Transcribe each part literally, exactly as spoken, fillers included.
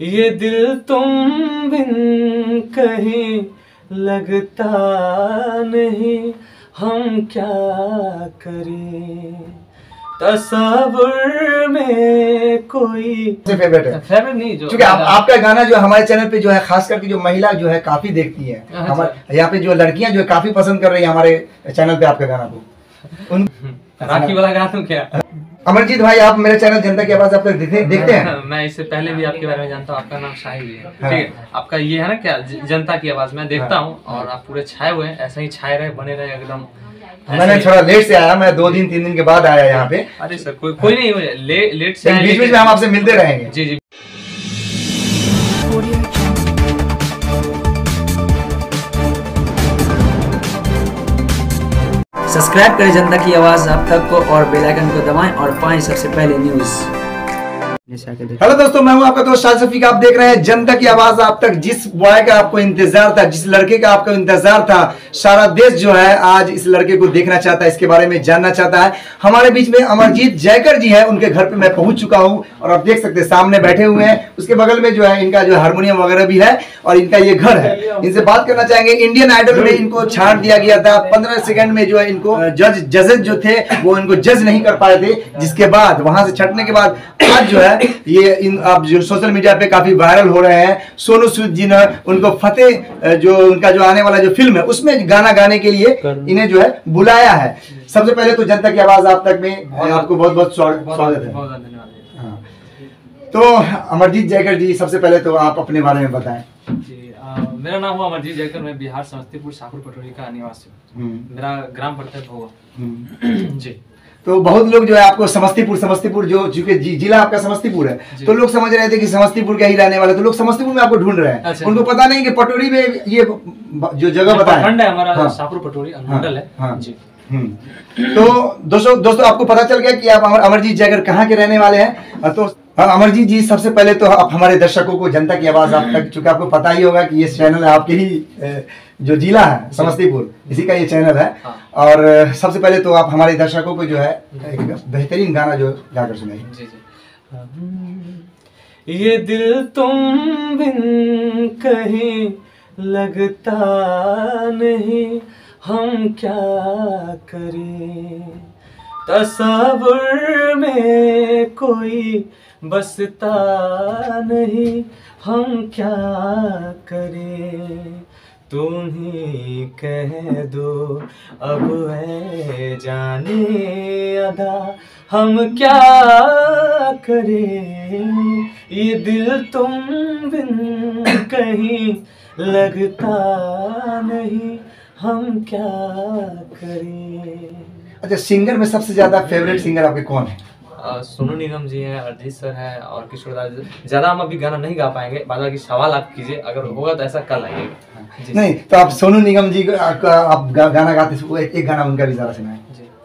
ये दिल तुम बिन कहीं लगता नहीं, हम क्या करें, तस्वुर में कोई फेवरेट है। फेवरेट नहीं जो क्योंकि आप, आपका गाना जो हमारे चैनल पे जो है खास करके जो महिला जो है काफी देखती है, हमारे यहाँ पे जो लड़कियां जो है काफी पसंद कर रही है हमारे चैनल पे आपका गाना को। उन राखी वाला गाना तो क्या। अमरजीत भाई, आप मेरे चैनल जनता की आवाज आप तक देखते, देखते हैं? मैं इससे पहले भी आपके बारे में जानता हूँ, आपका नाम शाहिद है, ठीक है। आपका ये है ना क्या, जनता की आवाज मैं देखता हूँ, और आप पूरे छाए हुए हैं, ऐसे ही छाए रहे, बने रहे एकदम। मैंने थोड़ा लेट से आया, मैं दो दिन तीन दिन के बाद आया यहाँ पे। अरे सर कोई कोई नहीं, ले, लेट से बीच बीच में हम आपसे मिलते रहेंगे। जी जी। सब्सक्राइब करें जनता की आवाज आप तक को, और बेल आइकन को दबाएं और पाएं सबसे पहले न्यूज। हेलो दोस्तों, मैं हूं आपका दोस्त शाहिद शफीक। आप देख रहे हैं जनता की आवाज आप तक। जिस बॉय का आपको इंतजार था, जिस लड़के का आपको इंतजार था, सारा देश जो है आज इस लड़के को देखना चाहता है, इसके बारे में जानना चाहता है। हमारे बीच में अमरजीत जयकर जी है, उनके घर पे मैं पहुंच चुका हूं, और आप देख सकते हैं सामने बैठे हुए हैं। उसके बगल में जो है इनका जो हारमोनियम वगैरह भी है, और इनका ये घर है। इनसे बात करना चाहेंगे। इंडियन आइडल में इनको छाट दिया गया था, पंद्रह सेकंड में जो है इनको जज जजेस जो थे वो इनको जज नहीं कर पाए थे, जिसके बाद वहां से छटने के बाद आज जो है ये इन आप जो सोशल मीडिया पे काफी वायरल हो रहे हैं। सोनू सूद जी ने उनको फतेह जो उनका जो आने वाला जो फिल्म है उसमें गाना गाने के लिए इन्हें जो है बुलाया है। सबसे पहले तो जनता की आवाज आप तक में आपको बहुत बहुत स्वागत है। हाँ। तो अमरजीत जयकर जी, सबसे पहले तो आप अपने बारे में बताएं। जी, आ, मेरा नाम हुआ अमरजीत जयकर, मैं बिहार समस्तीपुर शाहपुर पटोरी का निवासी हूँ। मेरा ग्राम पड़ता है भोगा। जी। तो बहुत लोग जो है आपको समस्तीपुर समस्तीपुर जो चूंकि जिला आपका समस्तीपुर है, तो लोग समझ रहे थे कि समस्तीपुर के ही रहने वाले, तो लोग समस्तीपुर में आपको ढूंढ रहे हैं। अच्छा। उनको पता नहीं कि पटोरी में ये जो जगह बताया है हमारा शाहपुर पटोरी अनुमंडल है। हाँ जी। तो दोस्तों दोस्तों आपको पता चल गया कि आप अमरजीत जयकर कहाँ के रहने वाले हैं। तो अमरजीत जी, सबसे पहले तो आप हमारे दर्शकों को जनता की आवाज आप तक, चूंकि आपको पता ही होगा कि ये चैनल आपके ही जो जिला है समस्तीपुर, इसी का ये चैनल है। हाँ। और सबसे पहले तो आप हमारे दर्शकों को जो है एक बेहतरीन गाना जो गाकर सुनाइए। जी जी। ये दिल तुम बिन कहीं लगता नहीं, हम क्या करें, तस्वुर में कोई बसता नहीं, हम क्या करें, तुम ही कह दो अब है जाने अदा, हम क्या करें, ये दिल तुम बिन कहीं लगता नहीं, हम क्या करें। अच्छा, सिंगर में सबसे ज्यादा फेवरेट सिंगर आपके कौन है? सोनू निगम जी हैं, अरिजीत सर हैं, और किशोर दा। ज्यादा हम अभी गाना नहीं गा पाएंगे, बाद की सवाल आप कीजिए, अगर होगा तो ऐसा कल आइएगा। नहीं तो आप सोनू निगम जी को आप, आप गाना गाते, एक, एक गाना उनका भी जरा सुनाएं।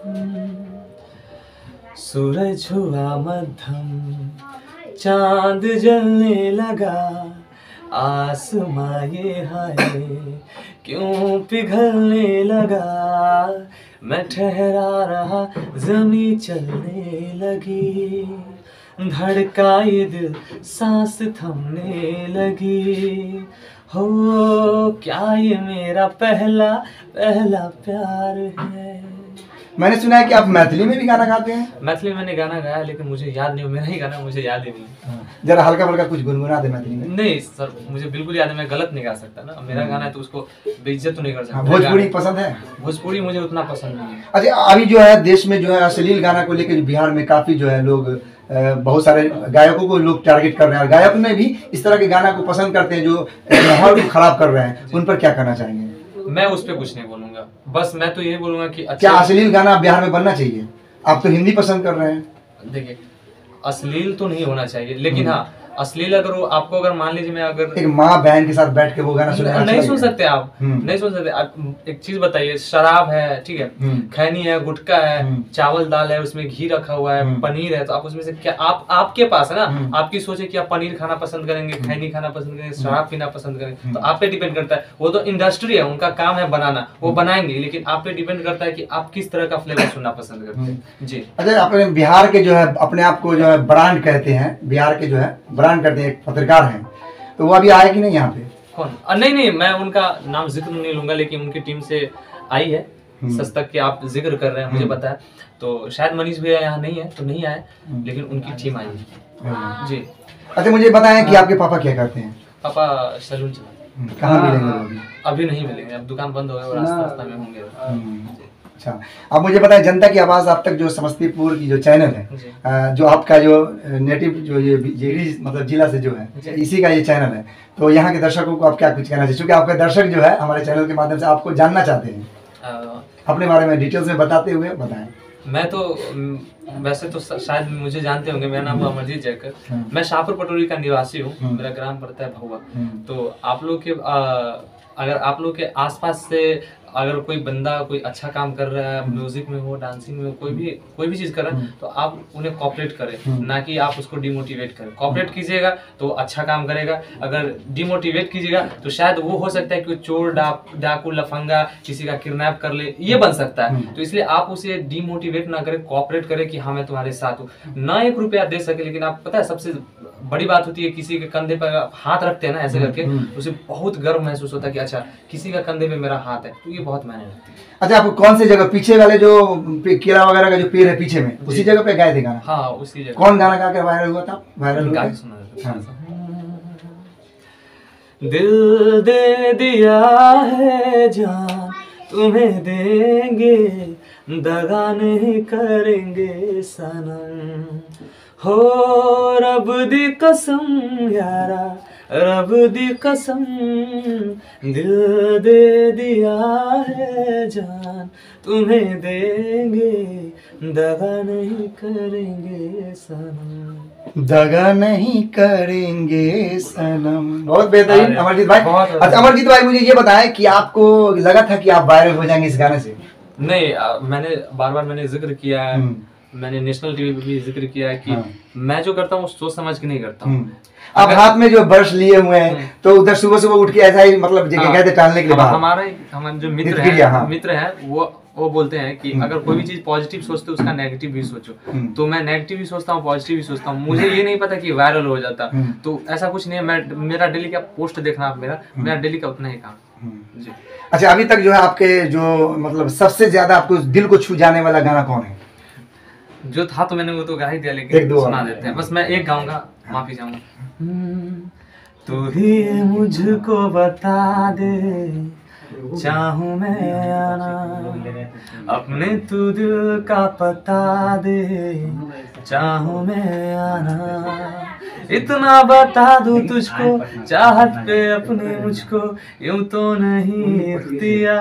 सूरज हुआ मध्यम, चांद जलने लगा, आसमां ये हाय क्यों पिघलने लगा, मैं ठहरा रहा जमी चलने लगी, धड़का ये दिल सांस थमने लगी, हो क्या ये मेरा पहला पहला प्यार है। मैंने सुना है कि आप मैथिली में भी गाना गाते हैं। मैथिली में मैंने गाना गाया, लेकिन मुझे याद नहीं, मेरा ही गाना मुझे याद ही नहीं। जरा हल्का फुल्का कुछ गुनगुना दे मैथिली में। नहीं सर, मुझे बिल्कुल याद है, मैं गलत नहीं गा सकता ना, मेरा गाना है तो उसको बेइज्जत तो नहीं कर सकता। भोजपुरी पसंद है? भोजपुरी मुझे उतना पसंद नहीं है। अच्छा, अभी जो है देश में जो है अश्लील गाना को लेकर बिहार में काफी जो है लोग, बहुत सारे गायकों को लोग टारगेट कर रहे हैं, और गायक में भी इस तरह के गाना को पसंद करते हैं जो माहौल को खराब कर रहे हैं, उन पर क्या कहना चाहेंगे? मैं उस पर कुछ नहीं बोलूंगा, बस मैं तो ये बोलूंगा कि क्या अश्लील गाना बिहार में बनना चाहिए? आप तो हिंदी पसंद कर रहे हैं। देखिए, अश्लील तो नहीं होना चाहिए, लेकिन हाँ अश्लील अगर वो आपको, अगर मान लीजिए मैं अगर एक माँ बहन के साथ बैठ के वो गाना सुने, नहीं सुन सकते आप, नहीं सुन सकते आप। एक चीज बताइए, शराब है, ठीक है, खैनी है, गुटखा है, चावल दाल है, उसमें घी रखा हुआ है, पनीर है, तो आप उसमें से क्या, आप आपके पास है ना, आपकी सोच है कि आप पनीर खाना पसंद करेंगे, खैनी खाना पसंद करेंगे, शराब पीना पसंद करेंगे, तो आप पे डिपेंड करता है। वो तो इंडस्ट्री है, उनका काम है बनाना, वो बनाएंगे, लेकिन आप पे डिपेंड करता है कि आप किस तरह का फ्लेवर सुनना पसंद करते हैं। जी। अच्छा, अपने बिहार के जो है अपने आप को जो है ब्रांड कहते हैं, बिहार के जो है ब्रांड करते हैं, एक पत्रकार हैं, तो वो अभी आए कि नहीं यहाँ पे? कौन? आ, नहीं नहीं मैं उनका नाम जिक्र नहीं लूंगा, लेकिन उनकी टीम से आई है सस्तक के आप जिक्र कर रहे हैं, मुझे पता है। तो शायद मनीष भैया यहाँ नहीं है तो नहीं आए, लेकिन उनकी टीम आई है जी। अच्छा मुझे बताएं कि आपके पापा क्या करते हैं? पापा सैलून चलाते। कहाँ मिलेंगे अभी? अभी नहीं मिलेंगे, अब दुकान बंद हो गई और रास्ता रास्ता में होंगे। अच्छा अब मुझे बताएं, जनता की आवाज़ आप तक जो समस्तीपुर की जो चैनल है, जो आपका जो नेटिव जो ये जेरी मतलब जिला से जो है, इसी का ये चैनल है, तो यहाँ के दर्शकों को आप क्या कुछ कहना चाहिए? क्योंकि आपके दर्शक जो है हमारे चैनल के माध्यम से आपको जानना चाहते हैं, अपने बारे में डिटेल्स में बताते हुए बताएं। मैं तो वैसे तो शायद मुझे जानते होंगे, मेरा नाम अमरजीत जैकर, मैं शाहपुर पटोरी का निवासी हूँ, मेरा ग्राम पड़ता है भहुआ। तो आप लोग के आ, अगर आप लोग के आसपास से अगर कोई बंदा कोई अच्छा काम कर रहा है, म्यूजिक में हो, डांसिंग में हो, कोई भी कोई भी चीज कर रहा है, तो आप उन्हें कॉपरेट करें, ना कि आप उसको डिमोटिवेट करें। कॉपरेट कीजिएगा तो अच्छा काम करेगा, अगर डिमोटिवेट कीजिएगा तो शायद वो हो सकता है कि चोर डाक डाकू लफंगा किसी का किडनैप कर ले, ये बन सकता है। तो इसलिए आप उसे डिमोटिवेट ना करें, कॉपरेट करें कि हाँ मैं तुम्हारे साथ हूँ। ना एक रुपया दे सके, लेकिन आप पता है सबसे बड़ी बात होती है किसी के कंधे पर हाथ रखते हैं ना ऐसे करके, उसे बहुत गर्व महसूस होता है कि अच्छा किसी का कंधे पे मेरा हाथ है, तो ये बहुत मायने रखती है। अच्छा आपको कौन सी जगह, पीछे वाले जो केला वगैरह का जो पेड़ है पीछे में, उसी जगह पे गाए थे गाना? हाँ उसी जगह। कौन गाना गा के वायरल हुआ था? वायरल गा के सुना। दिल दे दिया है जान तुम्हें देंगे, दगा नहीं करेंगे सनम, हो रब दी कसम यारा, रब दी कसम, दिल दे दिया है जान तुम्हें देंगे, दगा नहीं करेंगे सनम, दगा नहीं करेंगे सनम। बहुत बेहतरीन अमरजीत भाई। अच्छा अमरजीत भाई मुझे ये बताएं कि आपको लगा था कि आप वायरल हो जाएंगे इस गाने से? नहीं, आ, मैंने बार बार मैंने जिक्र किया है, मैंने नेशनल टीवी पे भी जिक्र किया है कि हाँ। मैं जो करता हूँ सोच समझ के नहीं करता हूँ। अब हाथ में जो ब्रश लिए हुए हैं तो उधर सुबह सुबह उठ के ऐसा ही मतलब जगह गए थे टालने के लिए? हमारे हमारे जो मित्र हैं हाँ। मित्र हैं वो वो बोलते हैं कि अगर कोई भी चीज पॉजिटिव सोचते हो उसका नेगेटिव भी सोचो, तो मैं नेगेटिव भी सोचता हूँ पॉजिटिव भी सोचता हूँ। मुझे ये नहीं पता कि वायरल हो जाता, तो ऐसा कुछ नहीं है। मैं मेरा डेली का पोस्ट देखना आप मेरा मेरा डेली का उतना ही काम जी। अच्छा अभी तक जो है आपके जो मतलब सबसे ज्यादा आपको दिल को छू जाने वाला गाना कौन है? जो था तो मैंने वो तो गा ही दिया, लेकिन सुना देते हैं। बस मैं एक गाऊंगा, माफी चाहूंगा। तू ही मुझको बता दे चाहूं मैं आना, अपने तू दिल का पता दे चाहूं मैं आना, इतना बता दूं तुझको चाहत पे अपने मुझको, यूं तो नहीं इख्तियार,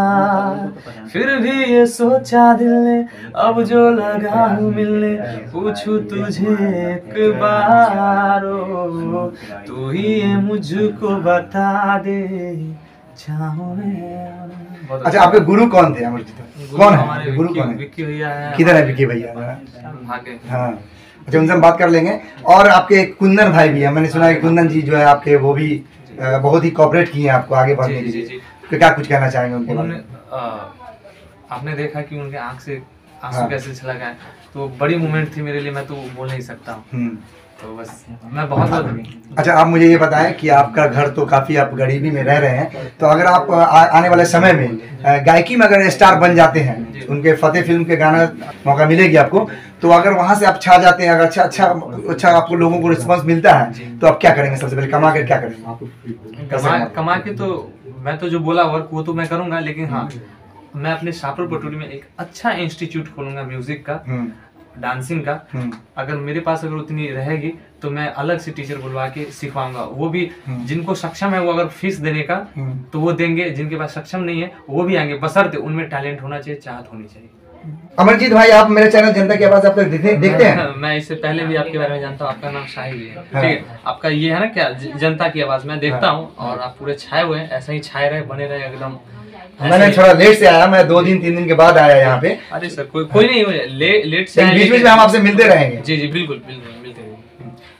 फिर भी ये सोचा दिल ने अब जो लगा हूं मिलने, पूछूं तुझे एक बार ओ, तू ही ये मुझको बता दे चाहूं मैं। अच्छा आपके गुरु कौन थे अमरजीत? कौन है गुरु? कौन है? विक्की भैया है। किधर है विक्की भैया? भागे। हाँ अच्छा उनसे हम बात कर लेंगे। और आपके कुंदन भाई भी है, मैंने सुना है कुंदन जी जो है आपके वो भी बहुत ही कोऑपरेट किए हैं आपको आगे बढ़ने के लिए, तो क्या कुछ कहना चाहेंगे उनके बारे में? आपने देखा कि उनके आंख से आंसू कैसे छलक आए, तो बड़ी मोमेंट थी मेरे लिए, मैं तो बोल नहीं सकता हूँ। तो बस मैं बहुत बहुत अच्छा आप मुझे ये बताएं कि आपका घर तो काफी आप गरीबी में रह रहे हैं, तो अगर आप आ, आने वाले समय में गायकी में अगर स्टार बन जाते हैं, उनके फतेह फिल्म के गाना मौका मिलेगी आपको, तो अगर वहां से आप छा जाते हैं, अगर अच्छा अच्छा अच्छा आपको लोगों को रिस्पांस मिलता है, तो आप क्या करेंगे? सबसे पहले कमा कर क्या करेंगे? कमा कमा के तो मैं तो जो बोला वर्क वो तो मैं करूंगा, लेकिन हाँ मैं अपने शाहपुर पटोरी में एक अच्छा इंस्टीट्यूट खोलूंगा म्यूजिक का, डांसिंग का। अगर मेरे पास अगर उतनी रहेगी तो मैं अलग से टीचर बुलवा के सिखवाऊंगा। वो भी जिनको सक्षम है वो अगर फीस देने का तो वो देंगे, जिनके पास सक्षम नहीं है वो भी आएंगे, बशर्ते उनमें टैलेंट होना चाहिए, चाहत होनी चाहिए। अमरजीत भाई आप मेरे चैनल जनता की आवाज आप तक देखते, देखते हैं? मैं इससे पहले भी आपके बारे में जानता हूँ, आपका नाम शाहिद है, ठीक है? आपका ये है ना क्या जनता की आवाज, मैं देखता हूँ और आप पूरे छाए हुए हैं, ऐसे ही छाए रहे, बने रहे एकदम। मैंने थोड़ा लेट से आया, मैं दो दिन तीन दिन के बाद आया यहाँ पे। अरे सर कोई कोई नहीं, ले, लेट से बीच बीच में हम आपसे मिलते रहेंगे। जी जी बिल्कुल बिल्कुल मिलते रहेंगे।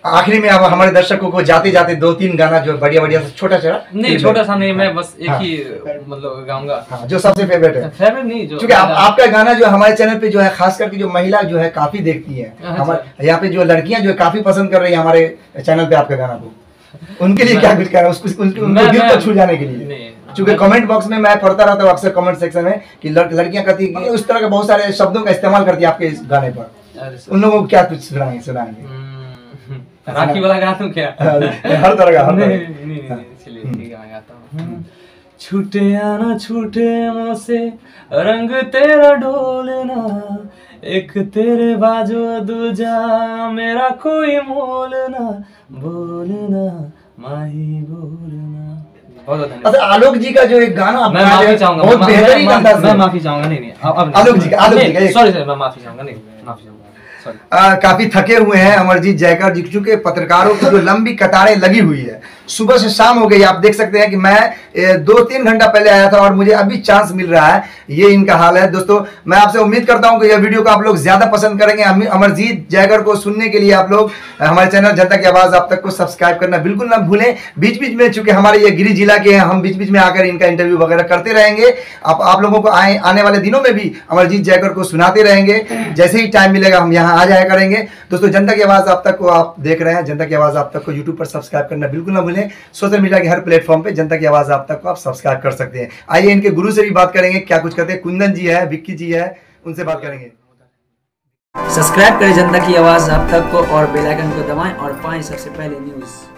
आखिरी में अब हमारे दर्शकों को जाते जाते दो तीन गाना जो बढ़िया बढ़िया छोटा छोटा नहीं छोटा सा नहीं, मैं बस एक हाँ, ही मतलब गाऊंगा हाँ, जो सबसे फेवरेट है। फेवरेट नहीं जो क्योंकि आप, आपका गाना जो हमारे चैनल पे जो है खास करके जो महिला जो है काफी देखती है, हमारे यहाँ पे जो लड़कियां जो है काफी पसंद कर रही है हमारे चैनल पे आपके गाना को, उनके लिए क्या कुछ कह रहा है उसको उनको दिल को छू जाने के लिए? क्योंकि कमेंट बॉक्स में मैं पढ़ता रहता हूँ अक्सर कमेंट सेक्शन में कि लड़कियां कहती है उस तरह के बहुत सारे शब्दों का इस्तेमाल करती है आपके इस गाने पर, उन लोगों को क्या कुछ सुनाएंगे सुनाएंगे राखी वाला गा दूं क्या? हर तरह का नहीं नहीं चलिए ठीक है मैं गाता हूँ। छूटे आना छूटे मुझसे रंग तेरा ढोलना, एक तेरे बाजू दूजा मेरा कोई मोल ना, बोलना माही बोलना। अच्छा आलोक जी का जो एक गाना मैं माफी चाहूंगा, बहुत बेहतरीन गाना, मैं माफी चाहूंगा नहीं नहीं अब आलोक जी आलोक जी सॉरी सर मैं माफी चाहूंगा नहीं माफी चाहूंगा। आ, काफी थके हुए हैं अमरजीत जयकर जी, चूंकि पत्रकारों की जो लंबी कतारें लगी हुई है, सुबह से शाम हो गई। आप देख सकते हैं कि मैं ए, दो तीन घंटा पहले आया था और मुझे अभी चांस मिल रहा है, ये इनका हाल है। दोस्तों मैं आपसे उम्मीद करता हूं कि यह वीडियो को आप लोग ज्यादा पसंद करेंगे। अमरजीत जयकर को सुनने के लिए आप लोग हमारे चैनल जनता की आवाज आप तक को सब्सक्राइब करना बिल्कुल ना भूलें। बीच बीच में चूंकि हमारे ये गिरी जिला के हैं, हम बीच बीच में आकर इनका इंटरव्यू वगैरह करते रहेंगे। आप आप लोगों को आए आने वाले दिनों में भी अमरजीत जयकर को सुनाते रहेंगे, जैसे ही टाइम मिलेगा हम यहाँ आ जाया करेंगे। दोस्तों जनता की आवाज आप तक को आप देख रहे हैं, जनता की आवाज आप तक को यूट्यूब पर सब्सक्राइब करना बिल्कुल ना भूलें। सोशल मीडिया के हर प्लेटफॉर्म पे जनता की आवाज आप तक को आप सब्सक्राइब कर सकते हैं। आइए इनके गुरु से भी बात करेंगे, क्या कुछ कहते हैं। कुंदन जी है, विक्की जी है, उनसे बात करेंगे। सब्सक्राइब करें जनता की आवाज आप तक को और बेल आइकन को दबाएं और पाएं सबसे पहले न्यूज़।